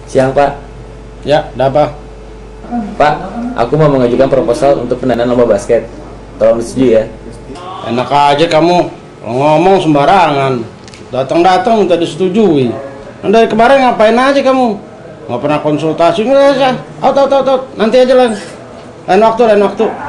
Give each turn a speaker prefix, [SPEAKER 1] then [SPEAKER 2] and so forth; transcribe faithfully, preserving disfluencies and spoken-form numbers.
[SPEAKER 1] Siang, Pak.
[SPEAKER 2] Ya, ada apa?
[SPEAKER 1] Pak, aku mau mengajukan proposal untuk pendanaan lomba basket. Tolong disetujui ya.
[SPEAKER 2] Enak aja kamu, kalau ngomong sembarangan. Datang-datang minta disetujui. Nah, dari kemarin ngapain aja kamu? Nggak pernah konsultasi nggak sih? Out, out, out, out. Nanti aja lah. Lain waktu, lain waktu.